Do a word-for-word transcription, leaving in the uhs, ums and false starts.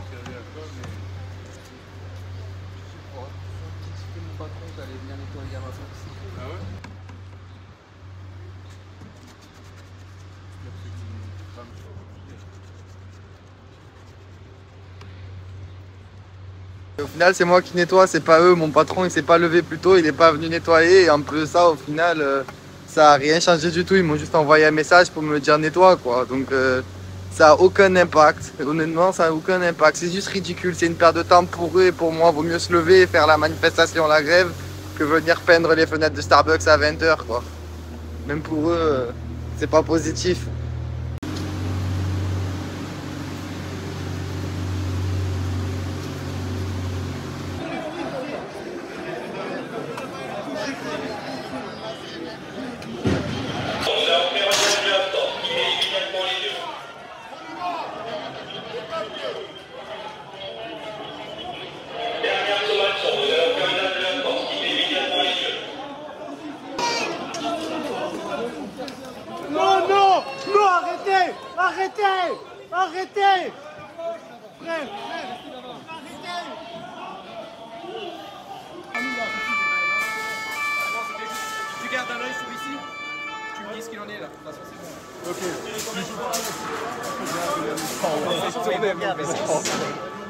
servi à quoi, mais... C'était mon patron qui allait venir nettoyer à ma place. Ah ouais? Au final, c'est moi qui nettoie, c'est pas eux. Mon patron, il s'est pas levé plus tôt, il est pas venu nettoyer. Et en plus de ça, au final, euh, ça a rien changé du tout. Ils m'ont juste envoyé un message pour me dire nettoie, quoi. Donc, euh, ça a aucun impact. Honnêtement, ça a aucun impact. C'est juste ridicule. C'est une perte de temps pour eux et pour moi. Vaut mieux se lever et faire la manifestation, la grève, que venir peindre les fenêtres de Starbucks à vingt heures, quoi. Même pour eux, euh, c'est pas positif. Non, non, non, arrêtez, arrêtez, arrêtez. Frère, frère, arrêtez. Tu gardes un œil sur ici, tu me dis ce qu'il en est là. De toute façon, c'est bon. Ok.